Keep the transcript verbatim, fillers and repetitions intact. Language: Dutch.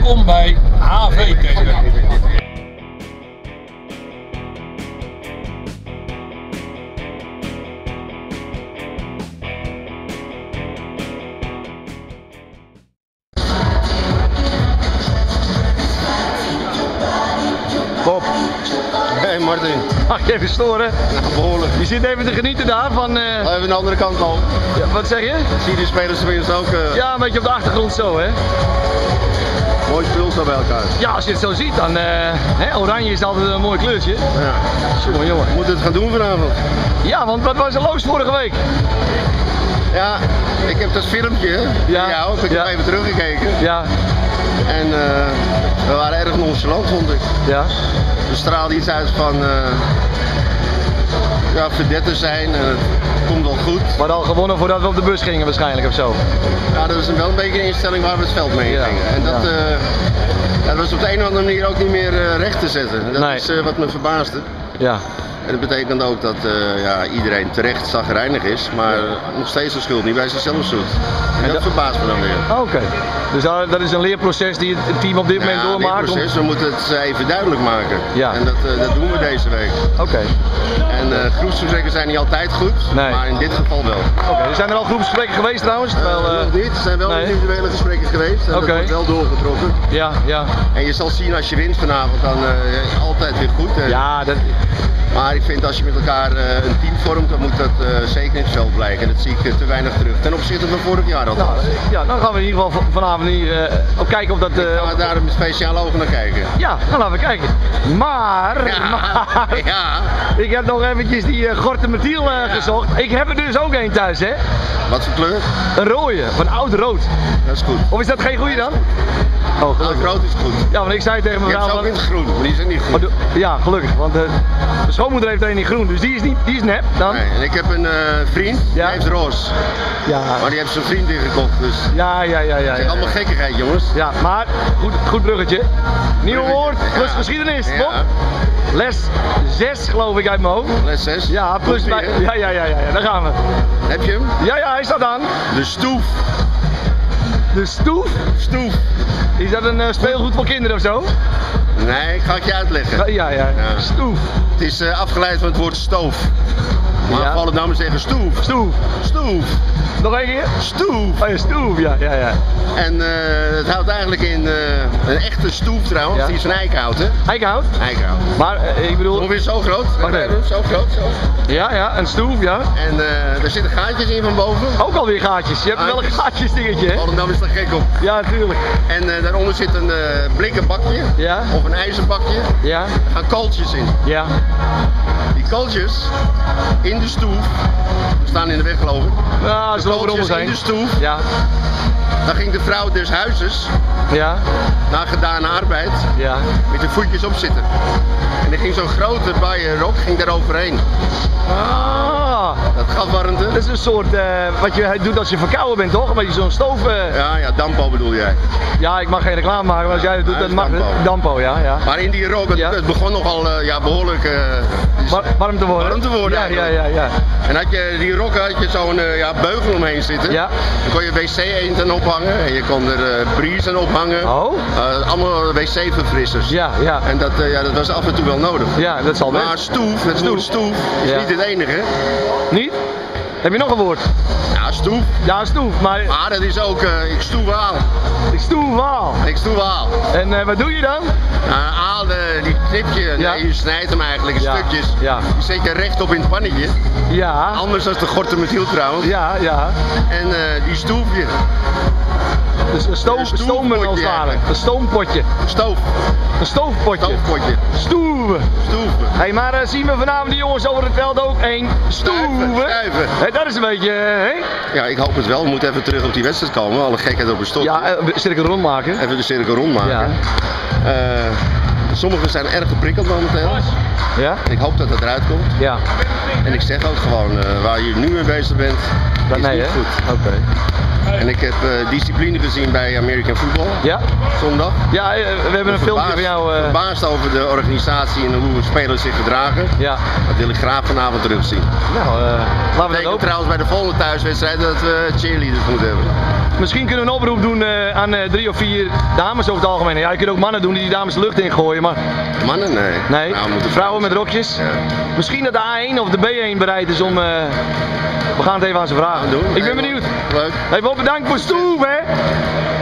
Welkom bij H V T V. Bob. Hey Martin. Mag je even storen? Nou, behoorlijk. Je zit even te genieten daar van... Uh... Oh, even de andere kant al. Ja, wat zeg je? Zie je die spelers tenminste ook? Uh... Ja, een beetje op de achtergrond zo, hè? Mooi spul zo bij elkaar. Ja, als je het zo ziet, dan... Uh, hè, oranje is altijd een mooi kleurtje. Ja. Jongen, jongen. We moeten het gaan doen vanavond. Ja, want wat was er los vorige week? Ja, ik heb dat filmpje. Ja. Ja, ik heb ja. even teruggekeken. Ja. En uh, we waren erg nonchalant, vond ik. Ja. Er straalde iets uit van... Uh, ja, verdette zijn en het komt wel goed. Maar al gewonnen voordat we op de bus gingen waarschijnlijk of zo? Ja, dat was wel een beetje een instelling waar we het veld mee gingen. Ja. En dat, ja. Uh, ja, dat was op de een of andere manier ook niet meer uh, recht te zetten. Dat nee. is uh, wat me verbaasde. Ja. En dat betekent ook dat uh, ja, iedereen terecht chagrijnig is, maar nog steeds de schuld niet bij zichzelf zoekt. En, en dat, dat verbaast me dan weer. Oké. Okay. Dus dat, dat is een leerproces die het team op dit moment ja, doormaakt? Een leerproces, om... we moeten het even duidelijk maken. Ja. En dat, uh, dat doen we deze week. Oké. Okay. En uh, groepsgesprekken zijn niet altijd goed, nee. maar in dit geval wel. Oké, okay. Zijn er al groepsgesprekken geweest trouwens? Uh, Terwijl, uh... Nog niet, er zijn wel nee. individuele gesprekken geweest en okay. dat wordt wel doorgetrokken. Ja, ja. En je zal zien als je wint vanavond, dan uh, altijd weer goed. Hè. Ja, dat... Maar ik vind als je met elkaar uh, een team vormt, dan moet dat uh, zeker in het veld blijken. En dat zie ik uh, te weinig terug. Ten opzichte van vorig jaar al. Nou, ja, dan gaan we in ieder geval vanavond hier uh, ook kijken of dat... Uh, ik ga daar met speciale ogen naar kijken. Ja, dan laten we kijken. Maar, ja, maar ja. ik heb nog eventjes die uh, Gorte Methyl uh, ja. gezocht. Ik heb er dus ook één thuis, hè? Wat voor kleur? Een rode, van oud rood. Dat is goed. Of is dat geen goede dan? Oh, gelukkig. Oud rood is goed. Ja, want ik zei tegen mijn vrouw... Je hebt ze ook in het groen, maar die zijn niet goed. Oh, ja, gelukkig, want uh, de schoonmoeder heeft er een in groen, dus die is, niet, die is nep dan. Nee, en ik heb een uh, vriend, ja. die heeft roze. Ja. Maar die heeft zijn vriend ingekocht, dus... Ja, ja, ja, ja. Het is allemaal gekkigheid, jongens. Ja, maar goed, goed bruggetje. Nieuw woord, plus ja. geschiedenis, ja. Bob. Les zes geloof ik uit mijn hoofd. Les zes? Ja, plus bij... Ja, ja, ja, ja, ja, daar gaan we. Heb je hem? Ja, ja, hij staat aan. De stoef. De stoef? Stoef. Is dat een uh, speelgoed voor kinderen of zo? Nee, ik ga het je uitleggen. Ja, ja, ja. Stoef. Het is uh, afgeleid van het woord stoof. Maar ja. alle dames zeggen stoef. Stoef. Stoef. Nog één keer? Stoef. Oh ja, stoef, ja, ja, ja. En uh, het houdt eigenlijk in uh, een echte stoef trouwens, ja. die is van eikenhout, hè? Eikenhout? Eikenhout. Maar uh, ik bedoel... Ongeveer zo groot. Wacht even. Zo groot, zo. Ja, ja, een stoef, ja. En uh, er zitten gaatjes in van boven. Ook alweer gaatjes. Je hebt wel een gaatjes dingetje, hè? Volendam is daar gek op. Ja, natuurlijk. En uh, daaronder zit een uh, blikken bakje. Ja. Of een ijzerbakje. Ja. Er gaan kooltjes in. Ja. Die kooltjes in de stoef. We staan in de weg, geloof ik. Ja, ze lopen om ons heen. In de stoef. Ja. Dan ging de vrouw des huizes. Ja. Na gedane arbeid. Ja. Met de voetjes op zitten. En er ging zo'n grote bijenrok ging daar overheen. Ah. Dat gaf warmte. Dat is een soort, uh, wat je doet als je verkouden bent, toch? Een beetje zo'n stoof... Uh... Ja, ja, dampo bedoel jij. Ja, ik mag geen reclame maken, maar als jij dat doet, ja, dat mag... Dampo. Dampo, ja, ja. Maar in die rok, het, ja. het begon nogal uh, ja, behoorlijk... Uh, War, warm te worden. Warm te worden, ja, ja, ja, ja. En had je die rok, had je zo'n uh, ja, beugel omheen zitten. Ja. Dan kon je wc-eend aan ophangen en je kon er uh, bries aan ophangen. Oh. Uh, allemaal wc-verfrissers. Ja, ja. En dat, uh, ja, dat was af en toe wel nodig. Ja, dat zal wel. Maar stoef, het woord stoef, is ja. niet het enige. Niet? Heb je nog een woord? Ja, stoef. Ja, stoef, maar... Maar dat is ook, uh, ik stoef aal. Ik stoef aal? Ik stoef aal. En uh, wat doe je dan? Uh, aal, de, die knipje, ja. nee, je snijdt hem eigenlijk in ja. stukjes. Ja. Die zet je rechtop in het pannetje. Ja. Anders dan de Gorte Methyl trouwens. Ja, ja. En uh, die stoef je. Dus een stoof, een stomen als het ware. Een stoompotje. Stoof. Een stoofpotje. Stoofpotje. Stoeven. Stoeven. Hé, hey, maar uh, zien we vanavond die jongens over het veld ook één stoeven? Stuiven. Hey, dat is een beetje, hé? Hey? Ja, ik hoop het wel. We moeten even terug op die wedstrijd komen. Alle gekheid op een stokje. Ja, uh, cirkel rond maken. Even de cirkel rond maken. Ja. Uh, sommigen zijn erg geprikkeld momenteel. Ja? Ik hoop dat het eruit komt. Ja. En ik zeg ook gewoon, uh, waar je nu mee bezig bent, is nee, niet hè? goed. Oké. Okay. En ik heb uh, discipline gezien bij American Football. Ja. Zondag. Ja, uh, we hebben een filmpje van jou. Uh... Verbaasd over de organisatie en hoe spelers zich gedragen. Ja. Dat wil ik graag vanavond terugzien. Nou, uh, laten we dat ook. Trouwens bij de volgende thuiswedstrijd dat we cheerleaders moeten hebben. misschien kunnen we een oproep doen uh, aan uh, drie of vier dames over het algemeen. Ja, je kunt ook mannen doen die die dames de lucht ingooien, maar... Mannen? Nee. Nee, nou, vrouwen, vrouwen met rokjes. Ja. Misschien dat de A één of de B één bereid is om... Uh, we gaan het even aan ze vragen. Doen. Ik ben benieuwd. Leuk. Even op bedankt voor Stoef, hè.